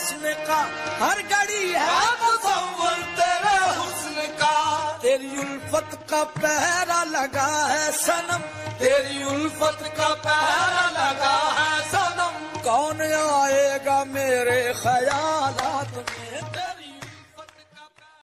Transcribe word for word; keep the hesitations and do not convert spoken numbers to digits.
हुस्न का, हर घड़ी है मुसव्वर तेरे हुस्न का। तेरी उल्फत का पहरा लगा है सनम, तेरी उल्फत का पहरा लगा है सनम। कौन आएगा मेरे ख्याल